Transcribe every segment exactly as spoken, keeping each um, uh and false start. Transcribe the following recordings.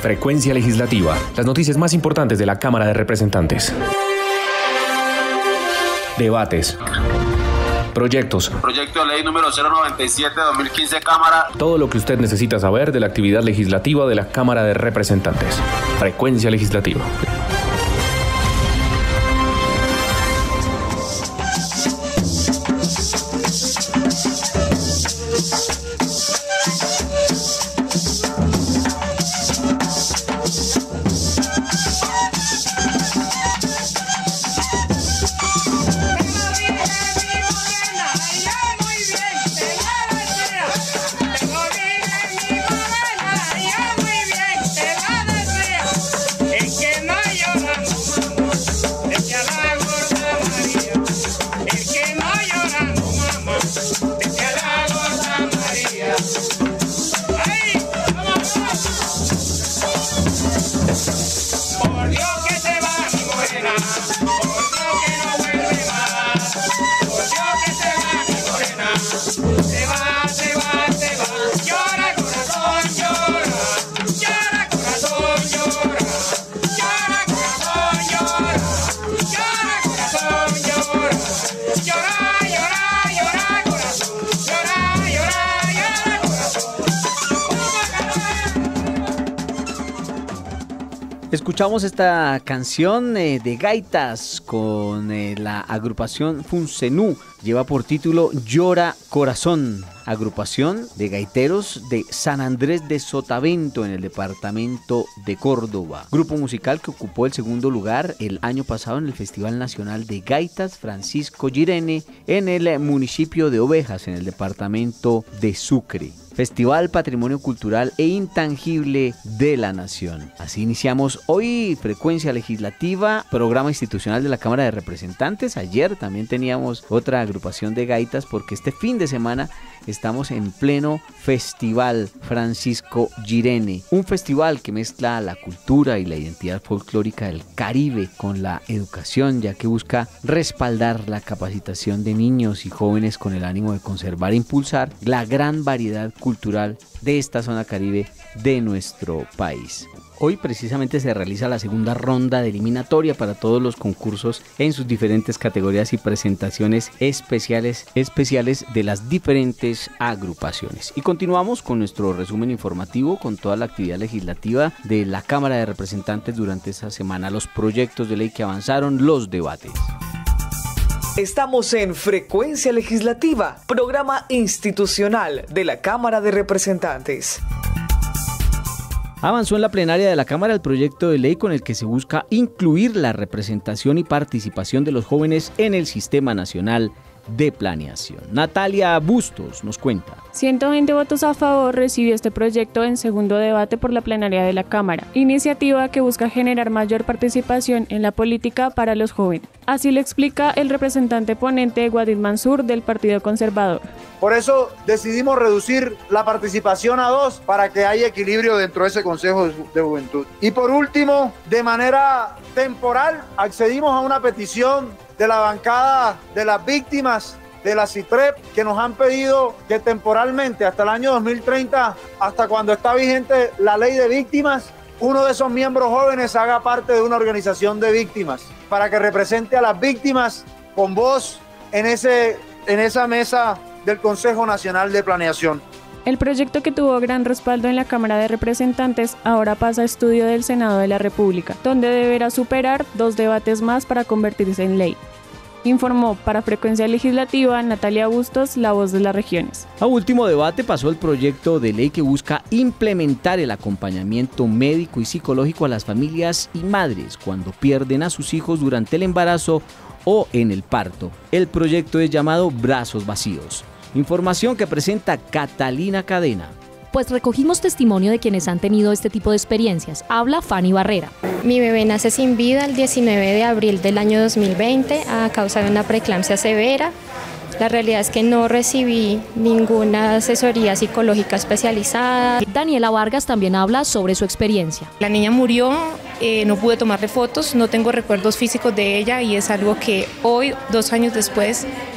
Frecuencia Legislativa. Las noticias más importantes de la Cámara de Representantes. Debates. Proyectos. Proyecto de ley número cero noventa y siete de dos mil quince, Cámara. Todo lo que usted necesita saber de la actividad legislativa de la Cámara de Representantes. Frecuencia Legislativa. Escuchamos esta canción eh, de gaitas con eh, la agrupación Funcenú. Lleva por título Llora Corazón, agrupación de gaiteros de San Andrés de Sotavento en el departamento de Córdoba. Grupo musical que ocupó el segundo lugar el año pasado en el Festival Nacional de Gaitas Francisco Girene en el municipio de Ovejas en el departamento de Sucre. Festival Patrimonio Cultural e Intangible de la Nación. Así iniciamos hoy Frecuencia Legislativa, programa institucional de la Cámara de Representantes. Ayer también teníamos otra agrupación de gaitas porque este fin de semana estamos en pleno Festival Francisco Girene. Un festival que mezcla la cultura y la identidad folclórica del Caribe con la educación, ya que busca respaldar la capacitación de niños y jóvenes con el ánimo de conservar e impulsar la gran variedad cultural de esta zona Caribe de nuestro país. Hoy precisamente se realiza la segunda ronda de eliminatoria para todos los concursos en sus diferentes categorías y presentaciones especiales, especiales de las diferentes agrupaciones. Y continuamos con nuestro resumen informativo con toda la actividad legislativa de la Cámara de Representantes durante esta semana, los proyectos de ley que avanzaron, los debates. Estamos en Frecuencia Legislativa, programa institucional de la Cámara de Representantes. Avanzó en la plenaria de la Cámara el proyecto de ley con el que se busca incluir la representación y participación de los jóvenes en el Sistema Nacional de Planeación. Natalia Bustos nos cuenta. ciento veinte votos a favor recibió este proyecto en segundo debate por la plenaria de la Cámara, iniciativa que busca generar mayor participación en la política para los jóvenes. Así lo explica el representante ponente Guadid Mansur del Partido Conservador. Por eso decidimos reducir la participación a dos para que haya equilibrio dentro de ese Consejo de Juventud. Y por último, de manera temporal, accedimos a una petición de la bancada de las víctimas de la CITREP que nos han pedido que temporalmente hasta el año dos mil treinta, hasta cuando está vigente la ley de víctimas, uno de esos miembros jóvenes haga parte de una organización de víctimas para que represente a las víctimas con voz en, ese, en esa mesa del Consejo Nacional de Planeación. El proyecto, que tuvo gran respaldo en la Cámara de Representantes, ahora pasa a estudio del Senado de la República, donde deberá superar dos debates más para convertirse en ley. Informó para Frecuencia Legislativa Natalia Bustos, la voz de las regiones. A último debate pasó el proyecto de ley que busca implementar el acompañamiento médico y psicológico a las familias y madres cuando pierden a sus hijos durante el embarazo o en el parto. El proyecto es llamado Brazos Vacíos. Información que presenta Catalina Cadena. Pues recogimos testimonio de quienes han tenido este tipo de experiencias. Habla Fanny Barrera. Mi bebé nace sin vida el diecinueve de abril del año dos mil veinte a causa de una preeclampsia severa. La realidad es que no recibí ninguna asesoría psicológica especializada. Daniela Vargas también habla sobre su experiencia. La niña murió, eh, no pude tomarle fotos, no tengo recuerdos físicos de ella y es algo que hoy, dos años después,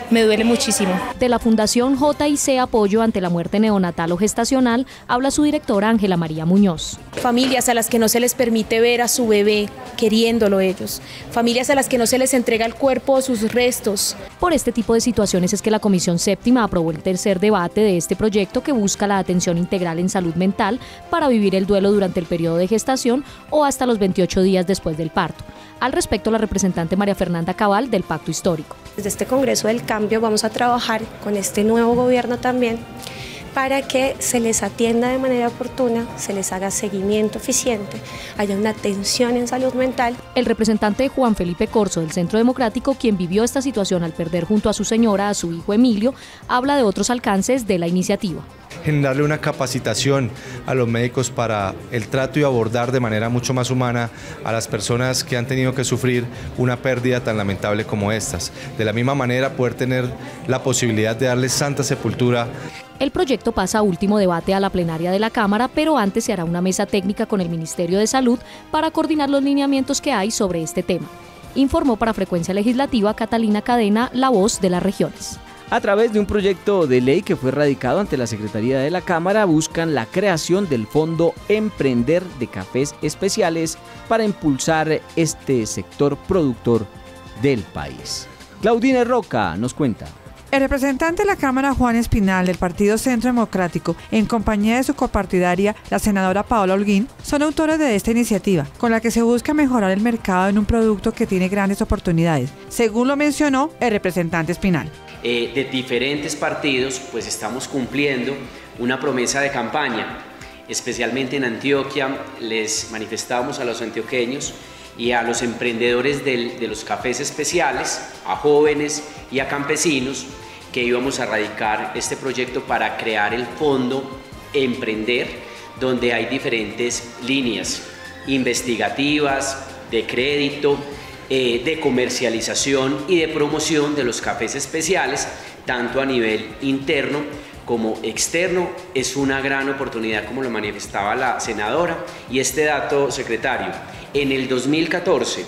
me duele muchísimo. De la Fundación J I C Apoyo ante la Muerte Neonatal o Gestacional habla su directora Ángela María Muñoz. Familias a las que no se les permite ver a su bebé queriéndolo ellos, familias a las que no se les entrega el cuerpo o sus restos. Por este tipo de situaciones es que la Comisión Séptima aprobó el tercer debate de este proyecto que busca la atención integral en salud mental para vivir el duelo durante el periodo de gestación o hasta los veintiocho días después del parto. Al respecto, la representante María Fernanda Cabal del Pacto Histórico. Desde este Congreso del Cambio vamos a trabajar con este nuevo gobierno también para que se les atienda de manera oportuna, se les haga seguimiento eficiente, haya una atención en salud mental. El representante Juan Felipe Corzo del Centro Democrático, quien vivió esta situación al perder junto a su señora a su hijo Emilio, habla de otros alcances de la iniciativa. Generarle una capacitación a los médicos para el trato y abordar de manera mucho más humana a las personas que han tenido que sufrir una pérdida tan lamentable como estas. De la misma manera, poder tener la posibilidad de darles santa sepultura. El proyecto pasa a último debate a la plenaria de la Cámara, pero antes se hará una mesa técnica con el Ministerio de Salud para coordinar los lineamientos que hay sobre este tema. Informó para Frecuencia Legislativa Catalina Cadena, la voz de las regiones. A través de un proyecto de ley que fue radicado ante la Secretaría de la Cámara, buscan la creación del Fondo Emprender de Cafés Especiales para impulsar este sector productor del país. Claudine Roca nos cuenta. El representante de la Cámara, Juan Espinal, del Partido Centro Democrático, en compañía de su copartidaria, la senadora Paola Holguín, son autores de esta iniciativa, con la que se busca mejorar el mercado en un producto que tiene grandes oportunidades, según lo mencionó el representante Espinal. Eh, de diferentes partidos, pues estamos cumpliendo una promesa de campaña. Especialmente en Antioquia les manifestábamos a los antioqueños y a los emprendedores del, de los cafés especiales, a jóvenes y a campesinos, que íbamos a radicar este proyecto para crear el Fondo Emprender, donde hay diferentes líneas investigativas, de crédito, eh, de comercialización y de promoción de los cafés especiales, tanto a nivel interno como externo. Es una gran oportunidad, como lo manifestaba la senadora. Y este dato, secretario, en el dos mil catorce,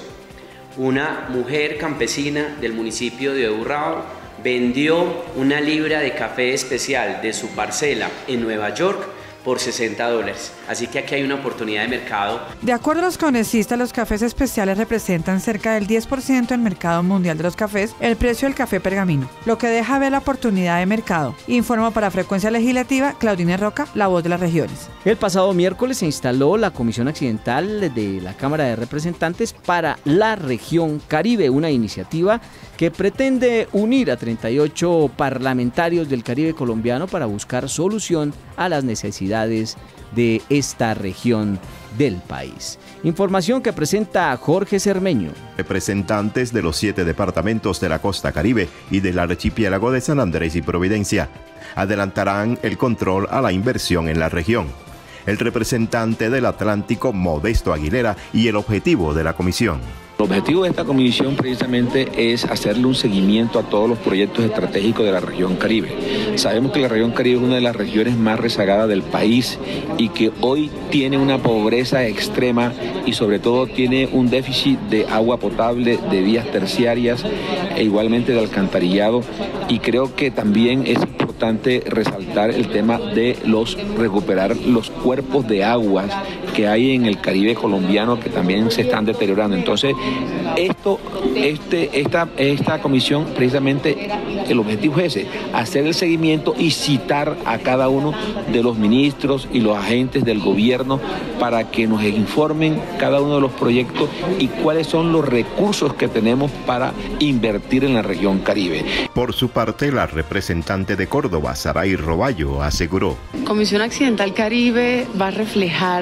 una mujer campesina del municipio de Urrao vendió una libra de café especial de su parcela en Nueva York por sesenta dólares. Así que aquí hay una oportunidad de mercado. De acuerdo a los congresistas, los cafés especiales representan cerca del diez por ciento del mercado mundial de los cafés, el precio del café pergamino, lo que deja ver la oportunidad de mercado. Informa para Frecuencia Legislativa, Claudine Roca, la voz de las regiones. El pasado miércoles se instaló la Comisión Accidental de la Cámara de Representantes para la Región Caribe, una iniciativa que pretende unir a treinta y ocho parlamentarios del Caribe colombiano para buscar solución a las necesidades de esta región del país. Información que presenta Jorge Cermeño. Representantes de los siete departamentos de la costa Caribe y del archipiélago de San Andrés y Providencia adelantarán el control a la inversión en la región. El representante del Atlántico, Modesto Aguilera, y el objetivo de la comisión. El objetivo de esta comisión precisamente es hacerle un seguimiento a todos los proyectos estratégicos de la región Caribe. Sabemos que la región Caribe es una de las regiones más rezagadas del país y que hoy tiene una pobreza extrema y sobre todo tiene un déficit de agua potable, de vías terciarias e igualmente de alcantarillado, y creo que también es importante resaltar el tema de los recuperar los cuerpos de aguas que hay en el Caribe colombiano, que también se están deteriorando. Entonces, esto, este, esta, esta comisión, precisamente el objetivo es ese, hacer el seguimiento y citar a cada uno de los ministros y los agentes del gobierno para que nos informen cada uno de los proyectos y cuáles son los recursos que tenemos para invertir en la región Caribe. Por su parte, la representante de Córdoba, Saray Roballo, aseguró: Comisión Accidental Caribe va a reflejar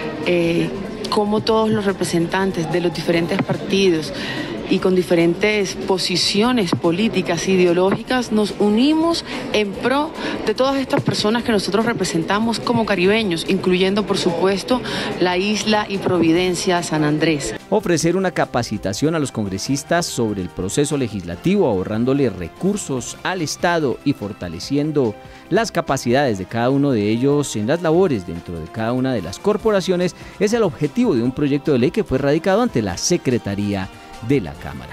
eh, cómo todos los representantes de los diferentes partidos y con diferentes posiciones políticas e ideológicas nos unimos en pro de todas estas personas que nosotros representamos como caribeños, incluyendo por supuesto la isla y Providencia, San Andrés. Ofrecer una capacitación a los congresistas sobre el proceso legislativo, ahorrándole recursos al Estado y fortaleciendo las capacidades de cada uno de ellos en las labores dentro de cada una de las corporaciones, es el objetivo de un proyecto de ley que fue radicado ante la Secretaría de la Cámara.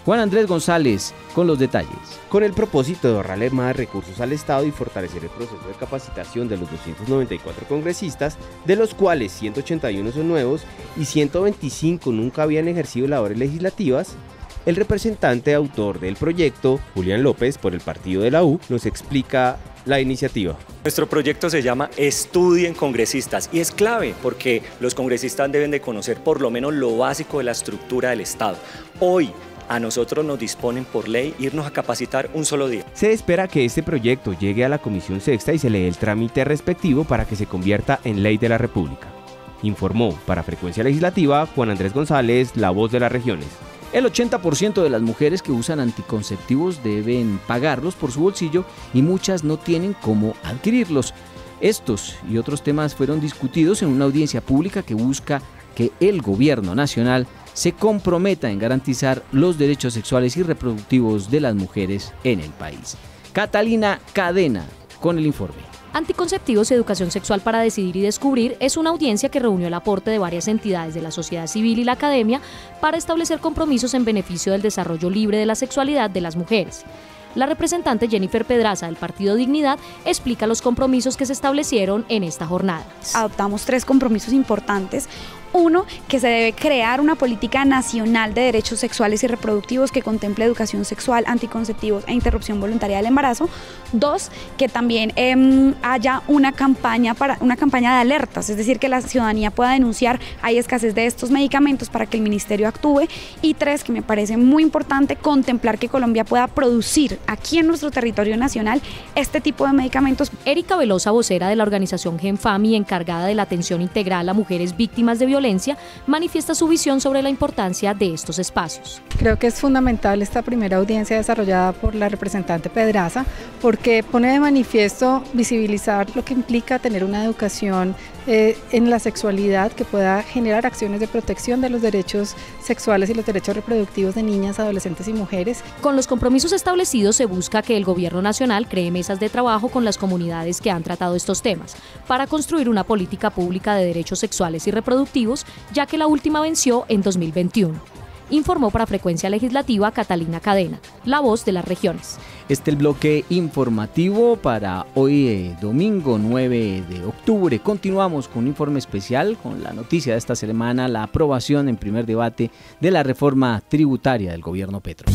Juan Andrés González con los detalles. Con el propósito de ahorrarle más recursos al Estado y fortalecer el proceso de capacitación de los doscientos noventa y cuatro congresistas, de los cuales ciento ochenta y uno son nuevos y ciento veinticinco nunca habían ejercido labores legislativas, el representante autor del proyecto, Julián López, por el partido de la U, nos explica la iniciativa. Nuestro proyecto se llama Estudien Congresistas y es clave porque los congresistas deben de conocer por lo menos lo básico de la estructura del Estado. Hoy, a nosotros nos disponen por ley irnos a capacitar un solo día. Se espera que este proyecto llegue a la Comisión Sexta y se le dé el trámite respectivo para que se convierta en ley de la República. Informó para Frecuencia Legislativa Juan Andrés González, La Voz de las Regiones. El ochenta por ciento de las mujeres que usan anticonceptivos deben pagarlos por su bolsillo y muchas no tienen cómo adquirirlos. Estos y otros temas fueron discutidos en una audiencia pública que busca que el gobierno nacional se comprometa en garantizar los derechos sexuales y reproductivos de las mujeres en el país. Catalina Cadena con el informe. Anticonceptivos y Educación Sexual para Decidir y Descubrir es una audiencia que reunió el aporte de varias entidades de la sociedad civil y la academia para establecer compromisos en beneficio del desarrollo libre de la sexualidad de las mujeres. La representante Jennifer Pedraza del Partido Dignidad explica los compromisos que se establecieron en esta jornada. Adoptamos tres compromisos importantes. Uno, que se debe crear una política nacional de derechos sexuales y reproductivos que contemple educación sexual, anticonceptivos e interrupción voluntaria del embarazo. Dos, que también eh, haya una campaña, para, una campaña de alertas, es decir, que la ciudadanía pueda denunciar hay escasez de estos medicamentos para que el ministerio actúe. Y tres, que me parece muy importante, contemplar que Colombia pueda producir aquí en nuestro territorio nacional este tipo de medicamentos. Erika Velosa, vocera de la organización GenFam y encargada de la atención integral a mujeres víctimas de violencia, manifiesta su visión sobre la importancia de estos espacios. Creo que es fundamental esta primera audiencia desarrollada por la representante Pedraza porque pone de manifiesto visibilizar lo que implica tener una educación eh, en la sexualidad que pueda generar acciones de protección de los derechos sexuales y los derechos reproductivos de niñas, adolescentes y mujeres. Con los compromisos establecidos se busca que el gobierno nacional cree mesas de trabajo con las comunidades que han tratado estos temas para construir una política pública de derechos sexuales y reproductivos, ya que la última venció en dos mil veintiuno. Informó para Frecuencia Legislativa Catalina Cadena, La Voz de las Regiones. Este es el bloque informativo para hoy, eh, domingo nueve de octubre. Continuamos con un informe especial con la noticia de esta semana, la aprobación en primer debate de la reforma tributaria del gobierno Petro.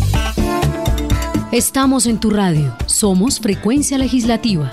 Estamos en tu radio. Somos Frecuencia Legislativa.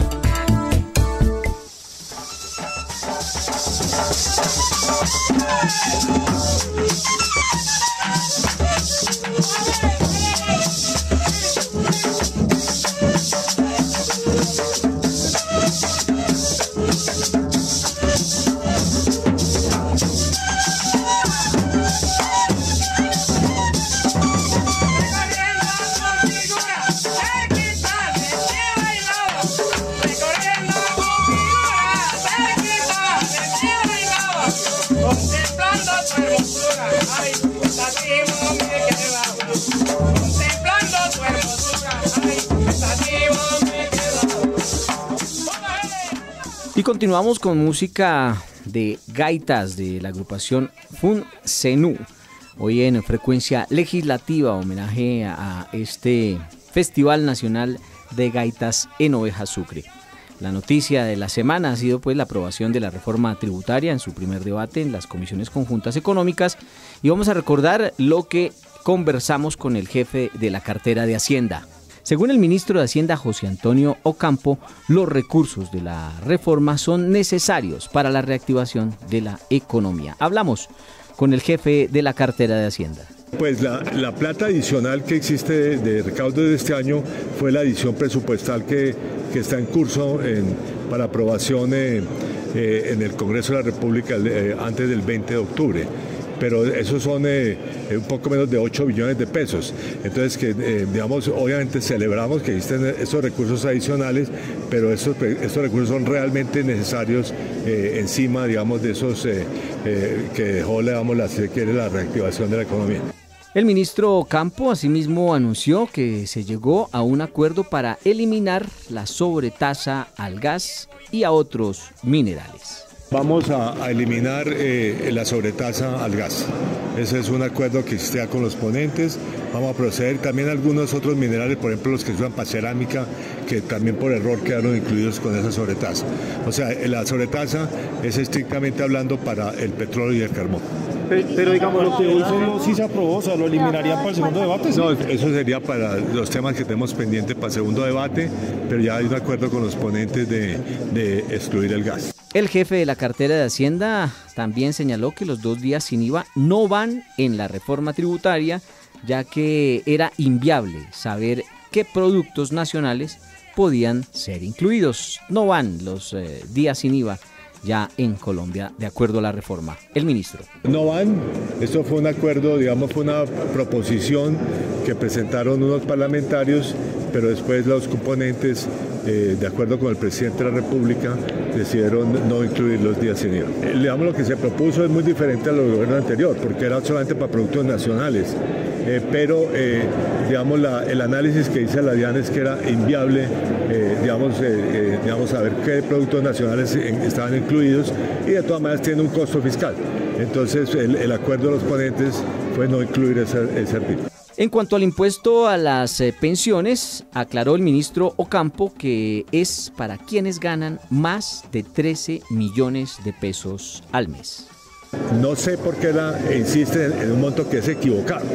Y continuamos con música de gaitas de la agrupación FUNCENU. Hoy en Frecuencia Legislativa, homenaje a este Festival Nacional de Gaitas en Oveja Sucre. La noticia de la semana ha sido pues la aprobación de la reforma tributaria en su primer debate en las comisiones conjuntas económicas, y vamos a recordar lo que conversamos con el jefe de la cartera de Hacienda. Según el ministro de Hacienda, José Antonio Ocampo, los recursos de la reforma son necesarios para la reactivación de la economía. Hablamos con el jefe de la cartera de Hacienda. Pues la, la plata adicional que existe de, de recaudo de este año fue la adición presupuestal que, que está en curso en, para aprobación eh, eh, en el Congreso de la República eh, antes del veinte de octubre. Pero esos son eh, un poco menos de ocho billones de pesos. Entonces, que eh, digamos, obviamente celebramos que existen esos recursos adicionales, pero estos, estos recursos son realmente necesarios eh, encima, digamos, de esos eh, eh, que dejó, digamos, la, si quiere, la reactivación de la economía. El ministro Ocampo asimismo anunció que se llegó a un acuerdo para eliminar la sobretasa al gas y a otros minerales. Vamos a, a eliminar eh, la sobretasa al gas. Ese es un acuerdo que existía con los ponentes. Vamos a proceder también a algunos otros minerales, por ejemplo los que se usan para cerámica, que también por error quedaron incluidos con esa sobretasa. O sea, la sobretasa es estrictamente hablando para el petróleo y el carbón. Pero, pero digamos, lo que hoy solo sí se aprobó, o sea, ¿lo eliminarían para el segundo debate? ¿Sí? No, eso sería para los temas que tenemos pendientes para el segundo debate, pero ya hay un acuerdo con los ponentes de, de excluir el gas. El jefe de la cartera de Hacienda también señaló que los dos días sin I V A no van en la reforma tributaria, ya que era inviable saber qué productos nacionales podían ser incluidos. No van los eh, días sin I V A ya en Colombia, de acuerdo a la reforma. El ministro. No van, esto fue un acuerdo, digamos, fue una proposición que presentaron unos parlamentarios, pero después los componentes, eh, de acuerdo con el presidente de la República, decidieron no incluir los días sin I V A. Digamos, lo que se propuso es muy diferente a lo del gobierno anterior, porque era solamente para productos nacionales. Eh, pero eh, digamos la, el análisis que hizo la DIAN es que era inviable eh, digamos, eh, eh, digamos saber qué productos nacionales en, estaban incluidos, y de todas maneras tiene un costo fiscal. Entonces el, el acuerdo de los ponentes fue no incluir ese, ese artículo. En cuanto al impuesto a las eh, pensiones, aclaró el ministro Ocampo que es para quienes ganan más de trece millones de pesos al mes. No sé por qué la insiste en, en un monto que es equivocado.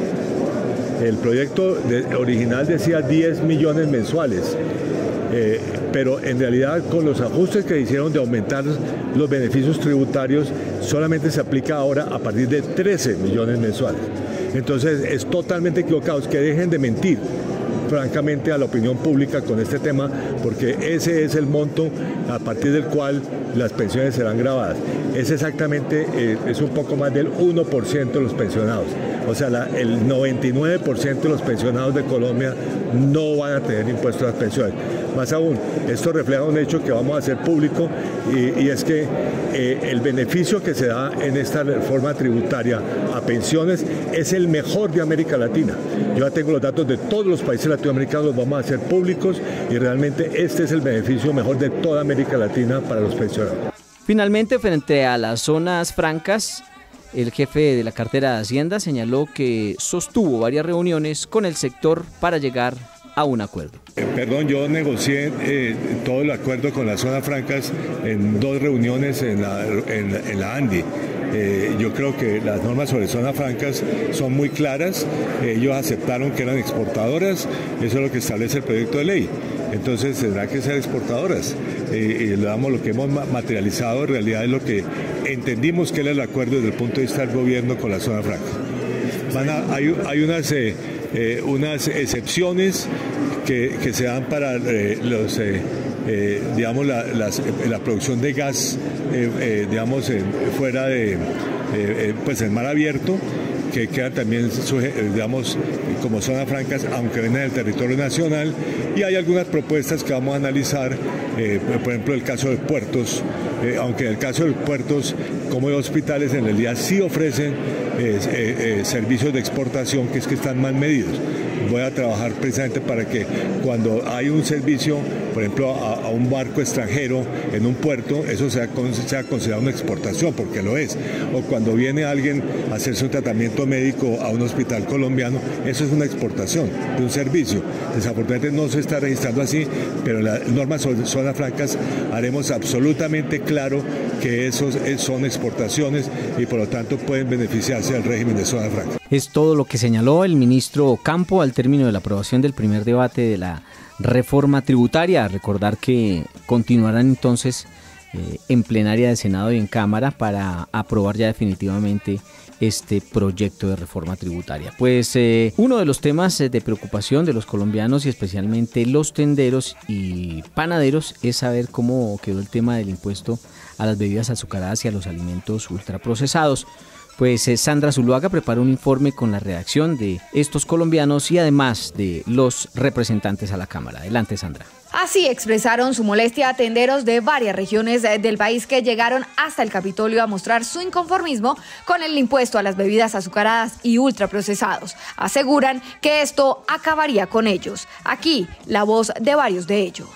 El proyecto de, original decía diez millones mensuales, eh, pero en realidad con los ajustes que hicieron de aumentar los beneficios tributarios, solamente se aplica ahora a partir de trece millones mensuales. Entonces es totalmente equivocado, es que dejen de mentir francamente a la opinión pública con este tema, porque ese es el monto a partir del cual las pensiones serán grabadas. Es exactamente, eh, es un poco más del uno por ciento de los pensionados. O sea, la, el noventa y nueve por ciento de los pensionados de Colombia no van a tener impuestos a las pensiones. Más aún, esto refleja un hecho que vamos a hacer público, y, y es que eh, el beneficio que se da en esta reforma tributaria a pensiones es el mejor de América Latina. Yo ya tengo los datos de todos los países latinoamericanos, los vamos a hacer públicos, y realmente este es el beneficio mejor de toda América Latina para los pensionados. Finalmente, frente a las zonas francas, el jefe de la cartera de Hacienda señaló que sostuvo varias reuniones con el sector para llegar a un acuerdo. Eh, perdón, yo negocié eh, todo el acuerdo con las zonas francas en dos reuniones en la, en, en la ANDI. Eh, yo creo que las normas sobre zonas francas son muy claras. Ellos aceptaron que eran exportadoras, eso es lo que establece el proyecto de ley. Entonces tendrá que ser exportadoras. Eh, y digamos, lo que hemos materializado en realidad es lo que entendimos que era el acuerdo desde el punto de vista del gobierno con la zona franca. Van a, hay, hay unas, eh, eh, unas excepciones que, que se dan para eh, los... Eh, Eh, digamos la, las, la producción de gas eh, eh, digamos eh, fuera de eh, eh, pues en mar abierto, que quedan también digamos como zonas francas, aunque vengan del territorio nacional, y hay algunas propuestas que vamos a analizar, eh, por ejemplo el caso de puertos, eh, aunque en el caso de puertos como de hospitales en realidad sí ofrecen eh, eh, eh, servicios de exportación, que es que están mal medidos. Voy a trabajar precisamente para que cuando hay un servicio, por ejemplo, a, a un barco extranjero en un puerto, eso sea, sea considerado una exportación, porque lo es. O cuando viene alguien a hacerse un tratamiento médico a un hospital colombiano, eso es una exportación de un servicio. Desafortunadamente no se está registrando así, pero en las normas sobre zonas francas haremos absolutamente claro que esos son exportaciones y por lo tanto pueden beneficiarse del régimen de zona franca. Es todo lo que señaló el ministro Ocampo al término de la aprobación del primer debate de la reforma tributaria. Recordar que continuarán entonces eh, en plenaria de Senado y en Cámara para aprobar ya definitivamente este proyecto de reforma tributaria. Pues eh, uno de los temas de preocupación de los colombianos y especialmente los tenderos y panaderos es saber cómo quedó el tema del impuesto a las bebidas azucaradas y a los alimentos ultraprocesados. Pues eh, Sandra Zuluaga preparó un informe con la redacción de estos colombianos y además de los representantes a la Cámara. Adelante, Sandra. Así expresaron su molestia a tenderos de varias regiones del país que llegaron hasta el Capitolio a mostrar su inconformismo con el impuesto a las bebidas azucaradas y ultraprocesados. Aseguran que esto acabaría con ellos. Aquí, la voz de varios de ellos.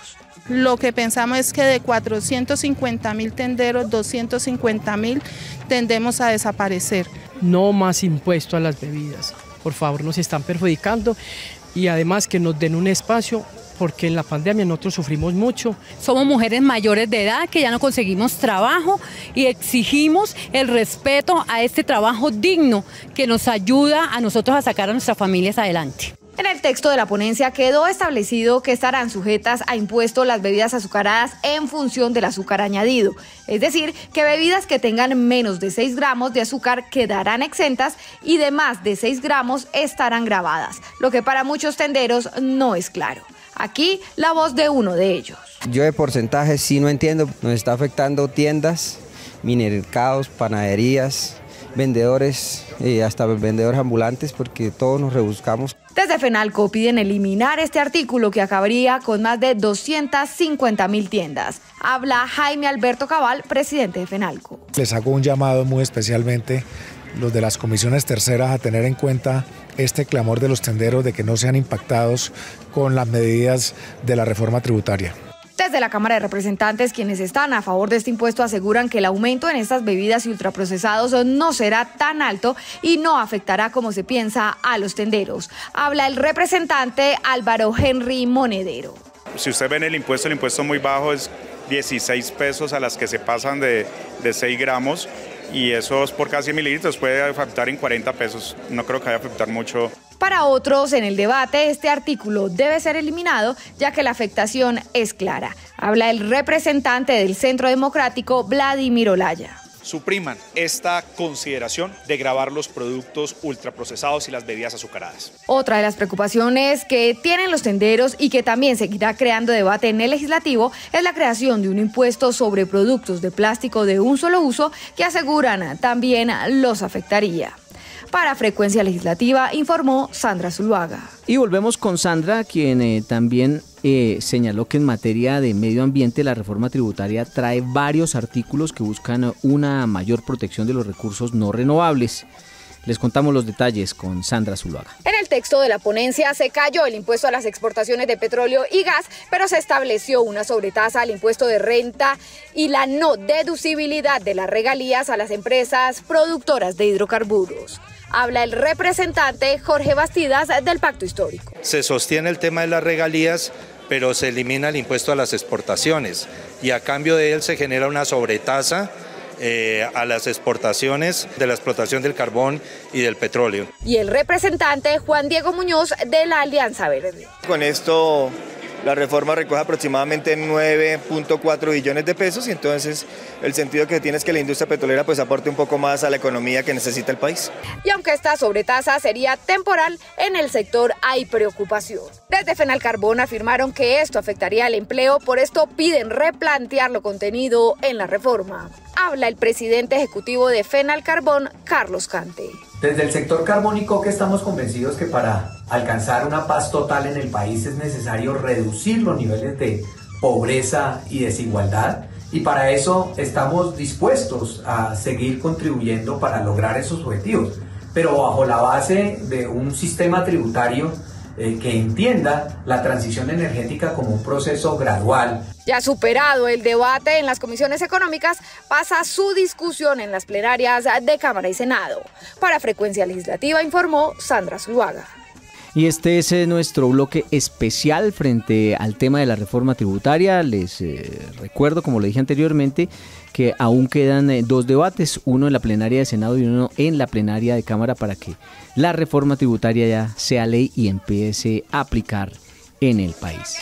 Lo que pensamos es que de cuatrocientos cincuenta mil tenderos, doscientos cincuenta mil tendemos a desaparecer. No más impuesto a las bebidas, por favor, nos están perjudicando y además que nos den un espacio porque en la pandemia nosotros sufrimos mucho. Somos mujeres mayores de edad que ya no conseguimos trabajo y exigimos el respeto a este trabajo digno que nos ayuda a nosotros a sacar a nuestras familias adelante. En el texto de la ponencia quedó establecido que estarán sujetas a impuesto las bebidas azucaradas en función del azúcar añadido. Es decir, que bebidas que tengan menos de seis gramos de azúcar quedarán exentas y de más de seis gramos estarán gravadas, lo que para muchos tenderos no es claro. Aquí la voz de uno de ellos. Yo de porcentajes sí no entiendo, nos está afectando tiendas, mercados, panaderías, vendedores, eh, hasta vendedores ambulantes, porque todos nos rebuscamos. Desde FENALCO piden eliminar este artículo que acabaría con más de doscientas cincuenta mil tiendas. Habla Jaime Alberto Cabal, presidente de FENALCO. Les hago un llamado muy especialmente los de las comisiones terceras a tener en cuenta este clamor de los tenderos de que no sean impactados con las medidas de la reforma tributaria. Desde la Cámara de Representantes, quienes están a favor de este impuesto aseguran que el aumento en estas bebidas y ultraprocesados no será tan alto y no afectará como se piensa a los tenderos. Habla el representante Álvaro Henry Monedero. Si usted ve en el impuesto, el impuesto muy bajo es dieciséis pesos a las que se pasan de, de seis gramos y eso es por casi mililitros, puede afectar en cuarenta pesos, no creo que vaya a afectar mucho. Para otros, en el debate, este artículo debe ser eliminado, ya que la afectación es clara. Habla el representante del Centro Democrático, Vladimir Olaya. Supriman esta consideración de gravar los productos ultraprocesados y las bebidas azucaradas. Otra de las preocupaciones que tienen los tenderos y que también seguirá creando debate en el legislativo es la creación de un impuesto sobre productos de plástico de un solo uso que aseguran también los afectaría. Para Frecuencia Legislativa, informó Sandra Zuluaga. Y volvemos con Sandra, quien eh, también eh, señaló que en materia de medio ambiente la reforma tributaria trae varios artículos que buscan una mayor protección de los recursos no renovables. Les contamos los detalles con Sandra Zuluaga. En el texto de la ponencia se cayó el impuesto a las exportaciones de petróleo y gas, pero se estableció una sobretasa al impuesto de renta y la no deducibilidad de las regalías a las empresas productoras de hidrocarburos. Habla el representante Jorge Bastidas del Pacto Histórico. Se sostiene el tema de las regalías, pero se elimina el impuesto a las exportaciones y a cambio de él se genera una sobretasa eh, a las exportaciones de la explotación del carbón y del petróleo. Y el representante Juan Diego Muñoz de la Alianza Verde. Con esto la reforma recoge aproximadamente nueve punto cuatro billones de pesos y entonces el sentido que tiene es que la industria petrolera pues aporte un poco más a la economía que necesita el país. Y aunque esta sobretasa sería temporal, en el sector hay preocupación. Desde Fenalcarbón afirmaron que esto afectaría al empleo, por esto piden replantear lo contenido en la reforma. Habla el presidente ejecutivo de Fenalcarbón, Carlos Cante. Desde el sector carbónico que estamos convencidos que para alcanzar una paz total en el país es necesario reducir los niveles de pobreza y desigualdad y para eso estamos dispuestos a seguir contribuyendo para lograr esos objetivos, pero bajo la base de un sistema tributario eh, que entienda la transición energética como un proceso gradual. Ya superado el debate en las comisiones económicas, pasa su discusión en las plenarias de Cámara y Senado. Para Frecuencia Legislativa informó Sandra Zuluaga. Y este es eh, nuestro bloque especial frente al tema de la reforma tributaria. Les eh, recuerdo, como lo dije anteriormente, que aún quedan eh, dos debates, uno en la plenaria de Senado y uno en la plenaria de Cámara para que la reforma tributaria ya sea ley y empiece a aplicar en el país.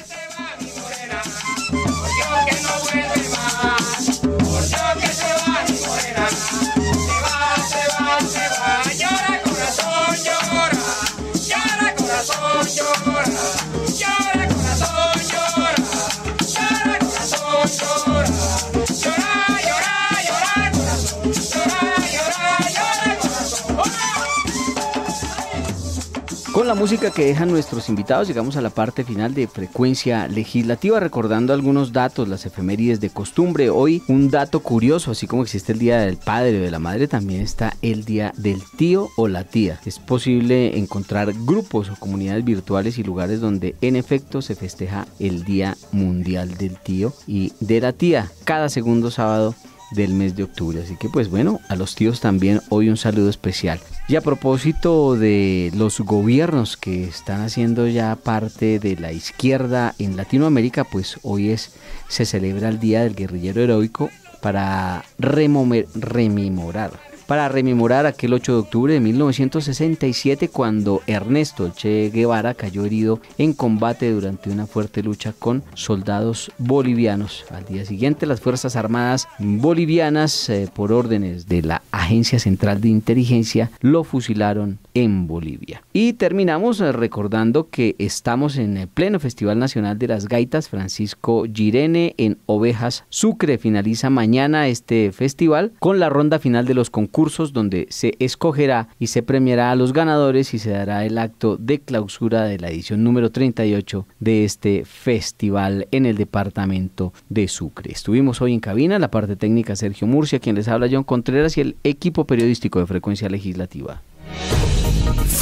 Con la la música que dejan nuestros invitados, llegamos a la parte final de Frecuencia Legislativa, recordando algunos datos, las efemérides de costumbre. Hoy un dato curioso, así como existe el Día del Padre o de la Madre, también está el Día del Tío o la Tía. Es posible encontrar grupos o comunidades virtuales y lugares donde en efecto se festeja el Día Mundial del Tío y de la Tía cada segundo sábado del mes de octubre. Así que pues bueno, a los tíos también hoy un saludo especial. Y a propósito de los gobiernos que están haciendo ya parte de la izquierda en Latinoamérica, pues hoy es se celebra el Día del Guerrillero Heroico para remomer, rememorar para rememorar aquel ocho de octubre de mil novecientos sesenta y siete, cuando Ernesto Che Guevara cayó herido en combate durante una fuerte lucha con soldados bolivianos. Al día siguiente, las Fuerzas Armadas bolivianas, eh, por órdenes de la Agencia Central de Inteligencia, lo fusilaron en Bolivia. Y terminamos eh, recordando que estamos en el pleno Festival Nacional de las Gaitas Francisco Girene en Ovejas, Sucre. Finaliza mañana este festival con la ronda final de los concursos, donde se escogerá y se premiará a los ganadores y se dará el acto de clausura de la edición número treinta y ocho de este festival en el departamento de Sucre. Estuvimos hoy en cabina, la parte técnica Sergio Murcia, quien les habla John Contreras, y el equipo periodístico de Frecuencia Legislativa.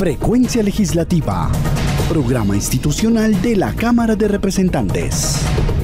Frecuencia Legislativa, programa institucional de la Cámara de Representantes.